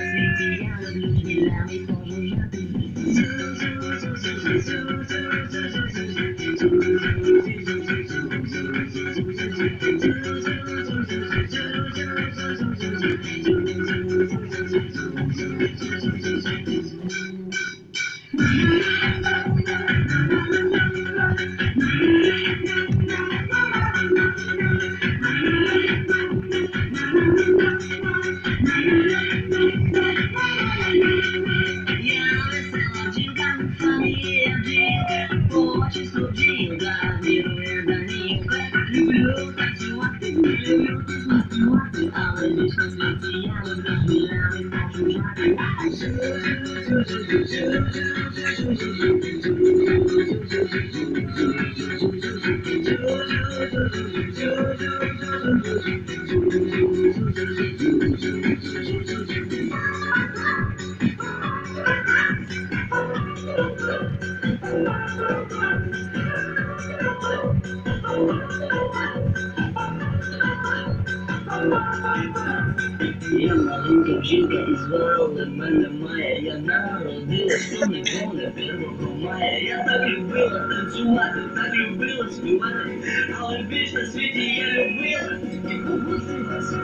свете я люблю тебя, и тоже очень служил, да, миру да не люблю танцевать, люблю танцевать, а в вечном свете я люблю тебя, и хочу Я маленькая жилка из волны, моя моя, я народилась, что не помню 1 мая. Я так любила танцевать, так любила спевать, а в вечном свете я любила и побудилась.